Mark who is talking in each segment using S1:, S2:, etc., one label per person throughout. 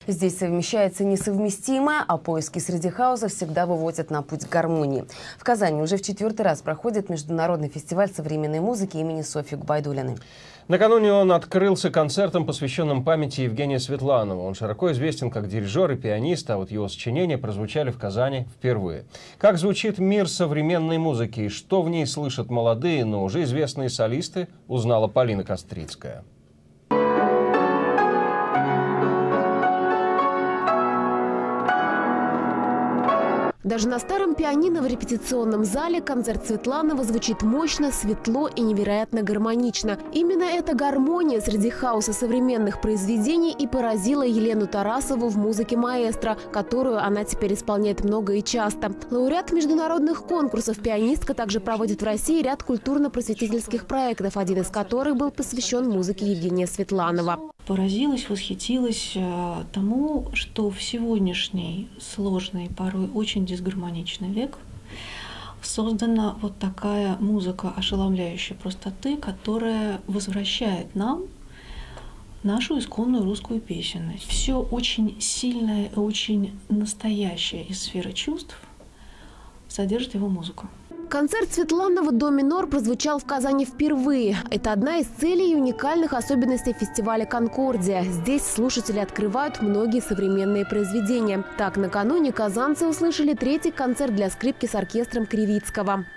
S1: Здесь совмещается несовместимое, а поиски среди хаоса всегда выводят на путь гармонии. В Казани уже в 4-й раз проходит международный фестиваль современной музыки имени Софьи Губайдуллиной.
S2: Накануне он открылся концертом, посвященным памяти Евгения Светланова. Он широко известен как дирижер и пианист, а вот его сочинения прозвучали в Казани впервые. Как звучит мир современной музыки и что в ней слышат молодые, но уже известные солисты, узнала Полина Кострицкая.
S3: Даже на старом пианино в репетиционном зале концерт Светланова звучит мощно, светло и невероятно гармонично. Именно эта гармония среди хаоса современных произведений и поразила Елену Тарасову в музыке маэстро, которую она теперь исполняет много и часто. Лауреат международных конкурсов пианистка также проводит в России ряд культурно-просветительских проектов, один из которых был посвящен музыке Евгения Светланова.
S4: Поразилась, восхитилась тому, что в сегодняшний сложный, порой очень дисгармоничный век создана вот такая музыка ошеломляющей простоты, которая возвращает нам нашу исконную русскую песенность. Все очень сильное и очень настоящее из сферы чувств содержит его музыка.
S3: Концерт Светланова «До минор» прозвучал в Казани впервые. Это одна из целей и уникальных особенностей фестиваля «Конкордия». Здесь слушатели открывают многие современные произведения. Так, накануне казанцы услышали 3-й концерт для скрипки с оркестром Кривицкого.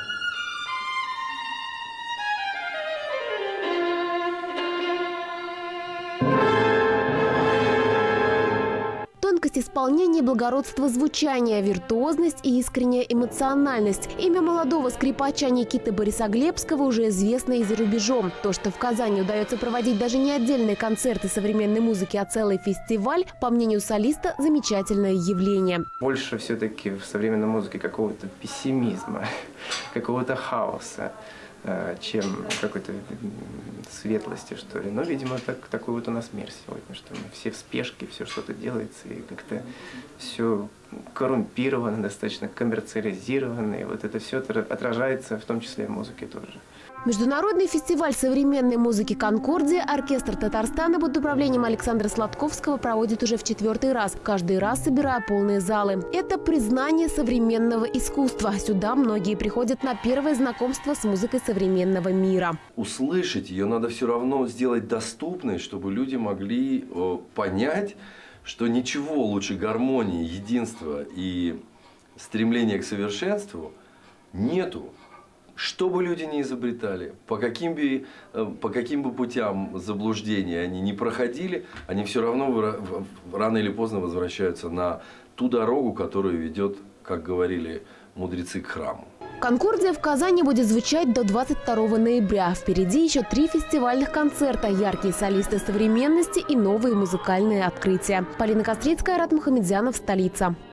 S3: Тонкость исполнения, благородство звучания, виртуозность и искренняя эмоциональность. Имя молодого скрипача Никиты Борисоглебского уже известно и за рубежом. То, что в Казани удается проводить даже не отдельные концерты современной музыки, а целый фестиваль, по мнению солиста, замечательное явление.
S5: Больше все-таки в современной музыке какого-то пессимизма, какого-то хаоса, чем какой-то светлости, что ли. Но, видимо, такой вот у нас мир сегодня, что все в спешке, все что-то делается, и как-то все коррумпировано, достаточно коммерциализировано, и вот это все отражается, в том числе и в музыке тоже.
S3: Международный фестиваль современной музыки «Конкордия» оркестр Татарстана под управлением Александра Сладковского проводит уже в 4-й раз, каждый раз собирая полные залы. Это признание современного искусства. Сюда многие приходят на первое знакомство с музыкой современного мира.
S6: Услышать ее надо все равно сделать доступной, чтобы люди могли понять, что ничего лучше гармонии, единства и стремления к совершенству нету. Что бы люди ни изобретали, по каким бы путям заблуждения они не проходили, они все равно рано или поздно возвращаются на ту дорогу, которую ведет, как говорили мудрецы, к храму.
S3: «Конкордия» в Казани будет звучать до 22 ноября. Впереди еще 3 фестивальных концерта, яркие солисты современности и новые музыкальные открытия. Полина Кострицкая, Айрат Мухамедзянов, столица.